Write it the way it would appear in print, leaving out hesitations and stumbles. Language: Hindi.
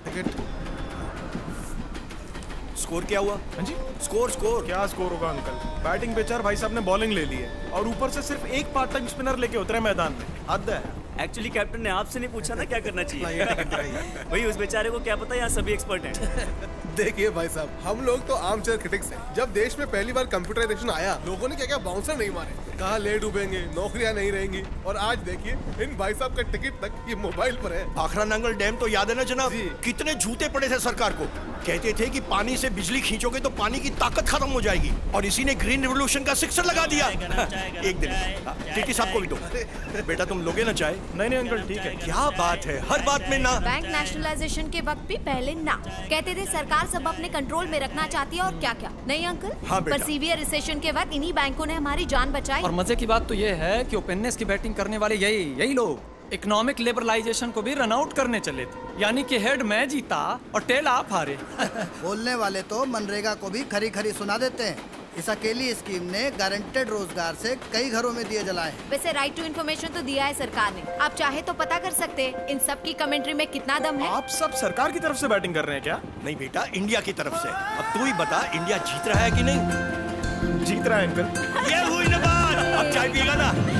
टिकट। स्कोर क्या हुआ? हाँ जी, स्कोर क्या स्कोर होगा अंकल? बैटिंग पिचर भाई साहब ने बॉलिंग ले ली है और ऊपर से सिर्फ एक पार्ट टाइम स्पिनर लेके उतरे मैदान में। हद है। एक्चुअली कैप्टन ने आपसे नहीं पूछा ना क्या करना चाहिए। भाई उस बेचारे को क्या पता, यहाँ सभी एक्सपर्ट हैं। देखिए भाई साहब, हम लोग तो आम चेयर क्रिटिक्स हैं। जब देश में पहली बार कंप्यूटराइजेशन आया, लोगों ने क्या क्या बाउंसर नहीं मारे, कहा ले डूबेंगे, नौकरियां नहीं रहेंगी, और आज देखिए इन भाई साहब का टिकट तक ये मोबाइल पर है। भाखड़ा नांगल डैम तो याद है ना जनाब? कितने झूठे पड़े थे सरकार को। कहते थे कि पानी से बिजली खींचोगे तो पानी की ताकत खत्म हो जाएगी, और इसी ने ग्रीन रिवोल्यूशन का सिक्सर लगा दिया। एक दिन टीटी साहब को भी दो। बेटा तुम लोगे ना चाय? नहीं अंकल ठीक है। क्या बात है, हर बात में ना। बैंक नेशनलाइजेशन के वक्त भी पहले ना कहते थे, सरकार सब अपने कंट्रोल में रखना चाहती है और क्या क्या नहीं अंकल। हाँ बेटा। पर सीवियर रिसेशन के वक्त इन्हीं बैंकों ने हमारी जान बचाई। और मजे की बात तो ये है कि ओपननेस की बैटिंग करने वाले यही लोग इकोनॉमिक लिबरलाइजेशन को भी रन आउट करने चले थे। यानी कि हेड मैं जीता और टेल आप हारे। बोलने वाले तो मनरेगा को भी खरी खरी सुना देते हैं। इस अकेली स्कीम ने गारंटेड रोजगार से कई घरों में दिए जलाए। वैसे राइट टू इन्फॉर्मेशन तो दिया है सरकार ने, आप चाहे तो पता कर सकते हैं इन सब की कमेंट्री में कितना दम है। आप सब सरकार की तरफ से बैटिंग कर रहे हैं क्या? नहीं बेटा, इंडिया की तरफ से। अब तू ही बता, इंडिया जीत रहा है कि नहीं? जीत रहा है अंकल। ये हुई ना बात। अब चाय पिएगा ना?